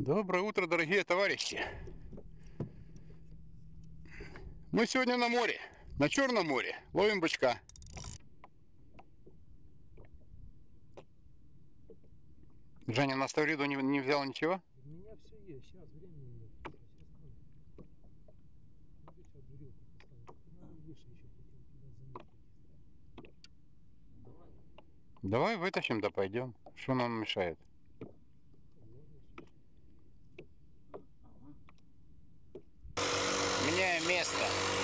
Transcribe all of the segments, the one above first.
Доброе утро, дорогие товарищи! Мы сегодня на море, на Черном море, ловим бычка. Женя на Ставриду не взял ничего? У меня все есть, сейчас времени нет. Сейчас надо. Буду сейчас дурилку поставить. Надо выше еще хотел туда заметить. Давай вытащим, да пойдем. Что нам мешает? Меняем место.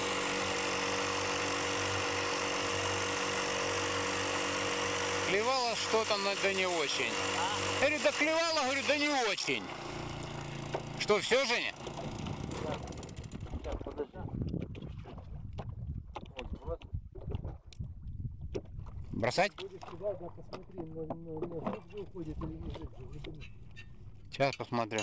Клевало что-то, но да не очень. Я говорю, да клевало, говорю, да не очень. Что, все, Женя? Сейчас, подожди. Вот. Бросать? Будешь туда, да, посмотри, на жидкий уходит или не жидкий. Сейчас посмотрю.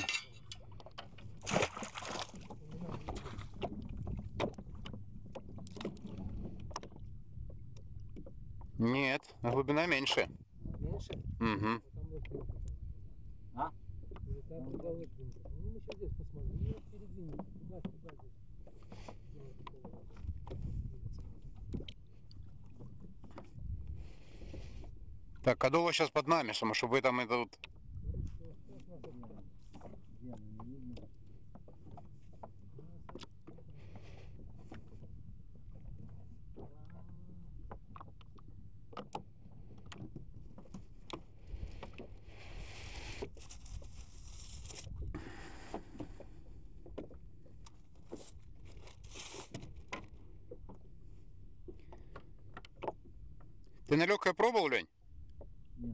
Нет, глубина меньше. Меньше? Угу. Там вот дырка. А? Там туда вот дырка. Ну, мы сейчас здесь посмотрим. Ну, в середине. Туда здесь. Делай такого. Так, Кадова сейчас под нами, чтобы вы там это вот... Ты на легкое пробовал, Лень? Нет.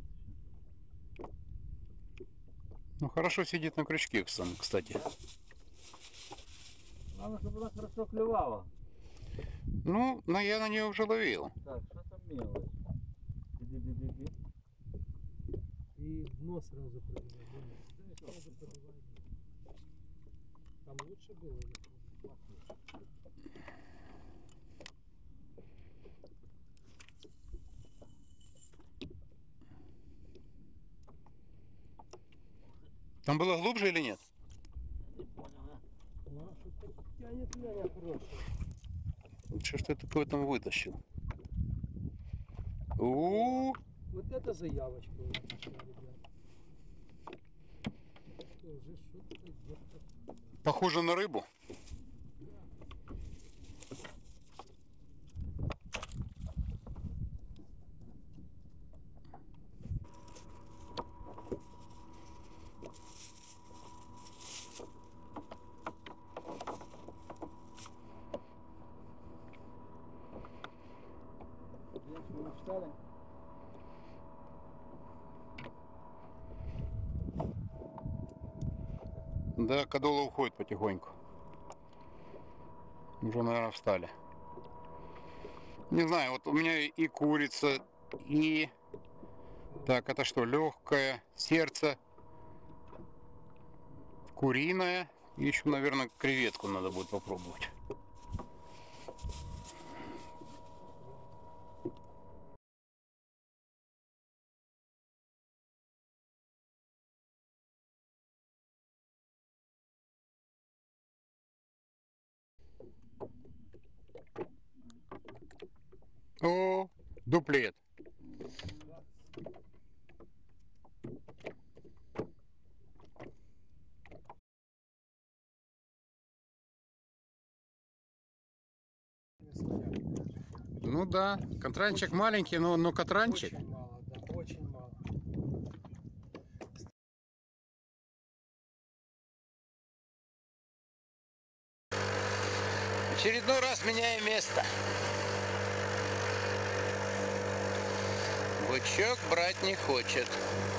Ну, хорошо сидит на крючке, кстати. Главное, чтобы она хорошо клевала. Ну, но я на нее уже ловил. Так, что там мелочь? Биби-биби-би. И дно сразу пробивай. Да, сразу пробивай. Там лучше было? Там было глубже или нет? Не понял, а? Ну, а что-то тянет Леня хороший. Что ж ты такое там вытащил? У-у-у! Вот это заявочка у нас пошла, ребят. Уже что-то где-то. Похоже на рыбу. Здесь мы встали. Да, Кадола уходит потихоньку. Уже, наверное, встали. Не знаю, вот у меня и курица, и... Так, это что, легкое сердце, куриное. И еще, наверное, креветку надо будет попробовать. О, дуплет. Ну да, катранчик маленький, но катранчик. Очень мало, да, очень мало. Очередной раз меняем место. Бычок брать не хочет.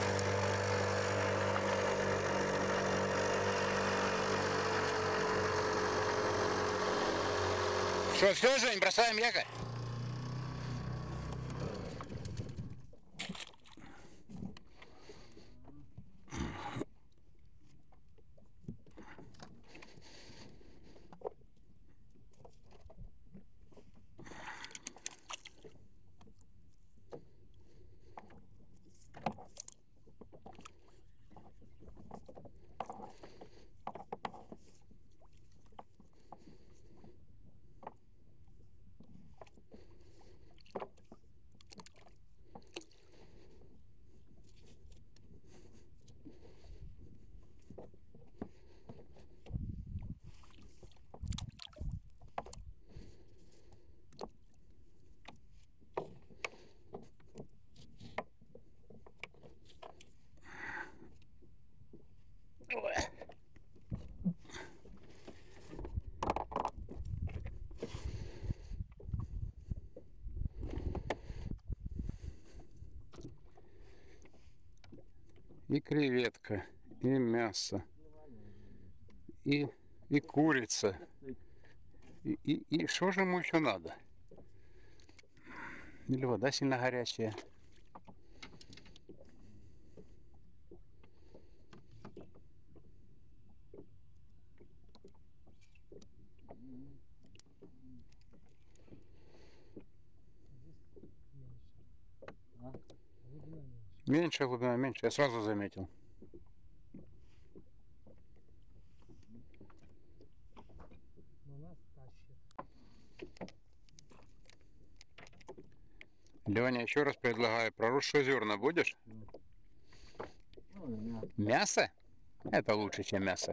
Что, все, Жень, бросаем якорь? и креветка, и мясо, и курица. И что же ему еще надо? Или вода сильно горячая? Глубина меньше. Меньше глубина, меньше. Я сразу заметил. Но нас тащит. Леня, еще раз предлагаю, проросшие зерна будешь? Ну, мясо. Мясо? Это лучше, чем мясо.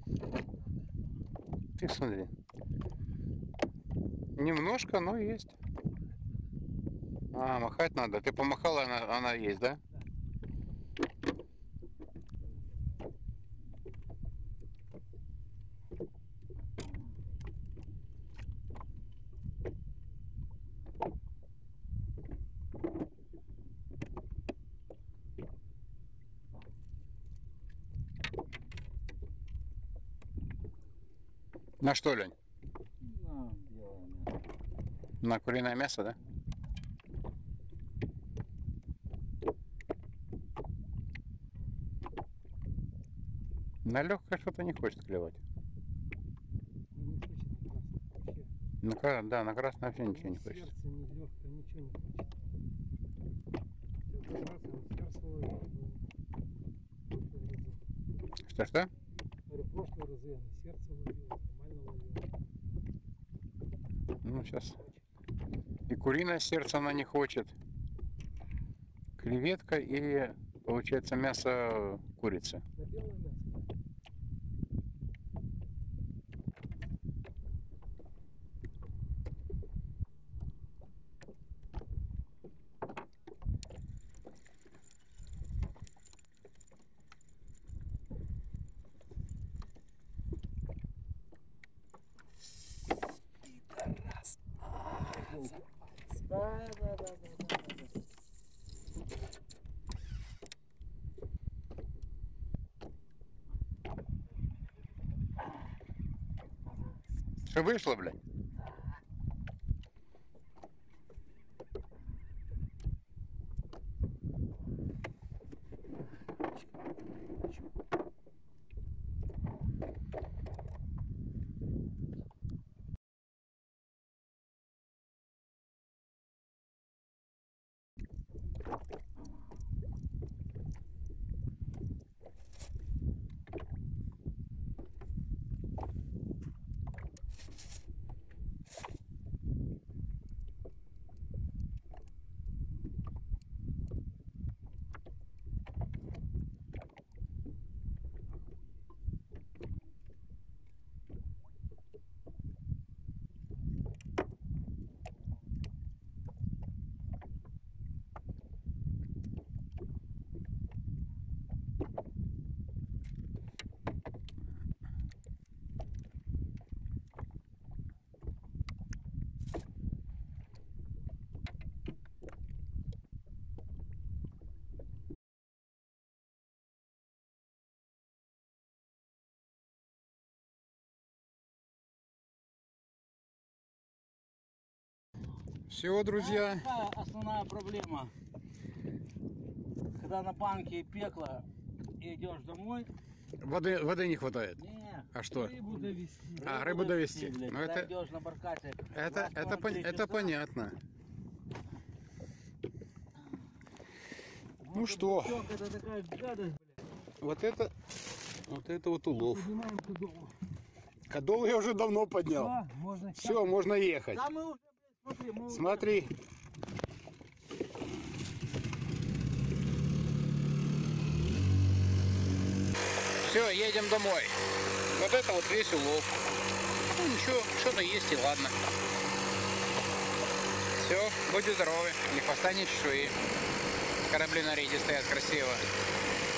Ты смотри. Немножко, но есть. А, махать надо. Ты помахала, она есть, да? На что, Лень? На белое мясо. На куриное мясо, да? На легкое что-то не хочет клевать. Ну, не хочет на красный вообще. Да, на красное вообще ничего не Ни хочет. сердце, ни легкое, ничего не хочет. Хотел как раз он сердце ловил. Что-что? Говорю, прошлые разы я на сердце ловил, нормально ловил. Ну, сейчас. И куриное сердце она не хочет. Креветка и, получается, мясо курицы. На белое мясо, да? Да. Что вышло, блядь? Все, друзья. Какая основная проблема? Когда на банке пекло и идешь домой, Воды не хватает. не, А что? Рыбу довести. Рыбу довести. блядь, Ну, когда это- идешь на баркасе. Это понятно. Ну что? Это такая гадость, блядь. Вот это вот улов. Поднимаем кудову. Кадол я уже давно поднял. Да, можно Все, можно ехать. Да мы уже, блядь, смотри, мы уже- Смотри. Все, едем домой. Вот это вот весь улов. Ну ничего, что-то есть и ладно. Все, будьте здоровы. Ни хвоста, ни чешуи. Корабли на рейде стоят красиво.